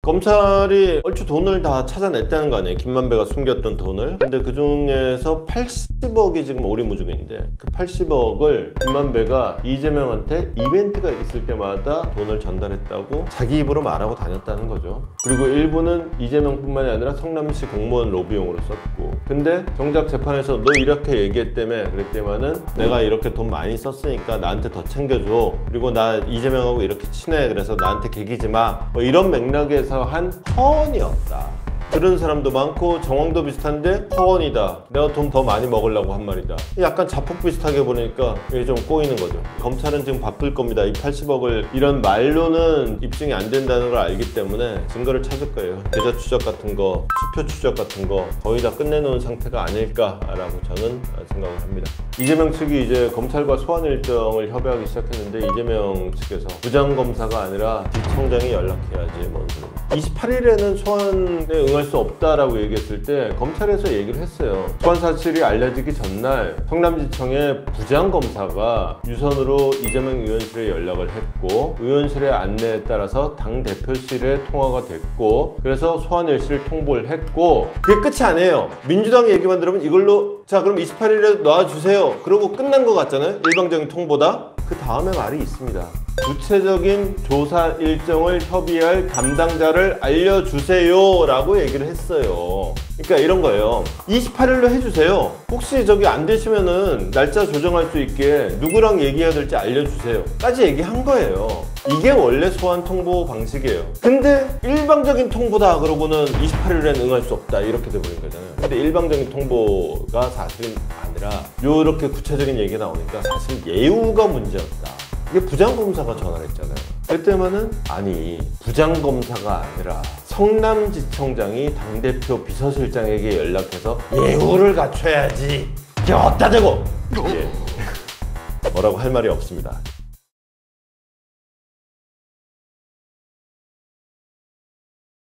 검찰이 얼추 돈을 다 찾아냈다는 거 아니에요? 김만배가 숨겼던 돈을. 근데 그 중에서 80억이 지금 오리무중인데 그 80억을 김만배가 이재명한테 이벤트가 있을 때마다 돈을 전달했다고 자기 입으로 말하고 다녔다는 거죠. 그리고 일부는 이재명뿐만이 아니라 성남시 공무원 로비용으로 썼고, 근데 정작 재판에서 너 이렇게 얘기했다며 그랬더니만은 내가 이렇게 돈 많이 썼으니까 나한테 더 챙겨줘, 그리고 나 이재명하고 이렇게 친해 그래서 나한테 개기지 마, 뭐 이런 맥락에서 한 허언이었다. 그런 사람도 많고, 정황도 비슷한데 허언이다, 내가 돈 더 많이 먹으려고 한 말이다, 약간 자폭 비슷하게 보니까 이게 좀 꼬이는 거죠. 검찰은 지금 바쁠 겁니다. 이 80억을 이런 말로는 입증이 안 된다는 걸 알기 때문에 증거를 찾을 거예요. 계좌 추적 같은 거, 수표 추적 같은 거 거의 다 끝내놓은 상태가 아닐까라고 저는 생각을 합니다. 이재명 측이 이제 검찰과 소환 일정을 협의하기 시작했는데, 이재명 측에서 부장검사가 아니라 지청장이 연락해야지 뭔 소리. 28일에는 소환에 응할 수 없다라고 얘기했을 때 검찰에서 얘기를 했어요. 소환 사실이 알려지기 전날 성남지청의 부장검사가 유선으로 이재명 의원실에 연락을 했고, 의원실의 안내에 따라서 당대표실에 통화가 됐고, 그래서 소환 일시를 통보를 했고, 그게 끝이 아니에요. 민주당 얘기만 들으면 이걸로 자 그럼 28일에 놔주세요 그러고 끝난 것 같잖아요. 일방적인 통보다. 그 다음에 말이 있습니다. 구체적인 조사 일정을 협의할 담당자를 알려주세요 라고 얘기를 했어요. 그러니까 이런 거예요. 28일로 해주세요. 혹시 저기 안 되시면은 날짜 조정할 수 있게 누구랑 얘기해야 될지 알려주세요 까지 얘기한 거예요. 이게 원래 소환 통보 방식이에요. 근데 일방적인 통보다 그러고는 28일엔 응할 수 없다 이렇게 돼버린 거잖아요. 근데 일방적인 통보가 사실은 아니라 요렇게 구체적인 얘기가 나오니까 사실 예우가 문제였다. 이게 부장검사가 전화를 했잖아요. 그때만은 아니 부장검사가 아니라 성남지청장이 당대표 비서실장에게 연락해서 예우를 갖춰야지. 이게 어따 대고. 예. 뭐라고 할 말이 없습니다.